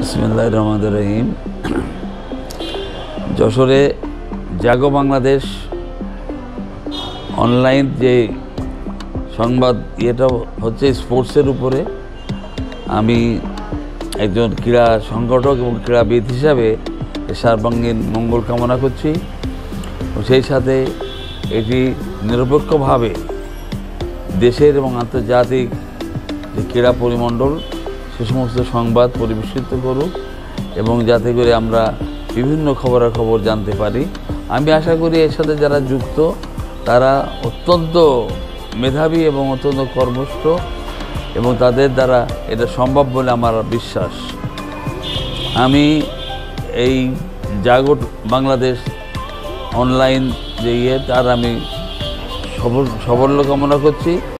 বিসমিল্লাহির রহমানির রহিম। যশোরে জাগো বাংলাদেশ অনলাইন যে সংবাদ এটা হচ্ছে স্পোর্টসের উপরে। আমি একজন ক্রীড়া সংগঠক এবং ক্রীড়াবিদ হিসাবে সর্বাঙ্গীন মঙ্গল কামনা করছি। সেই সাথে এটি নিরপেক্ষভাবে দেশের এবং আন্তর্জাতিক যে ক্রীড়া পরিমণ্ডল সে সমস্ত সংবাদ পরিবেশিত করুক এবং যাতে করে আমরা বিভিন্ন খবরাখবর জানতে পারি। আমি আশা করি এর সাথে যারা যুক্ত তারা অত্যন্ত মেধাবী এবং অত্যন্ত কর্মঠ এবং তাদের দ্বারা এটা সম্ভব বলে আমার বিশ্বাস। আমি এই জাগো বাংলাদেশ অনলাইন যে তার আমি সাফল্য কামনা করছি।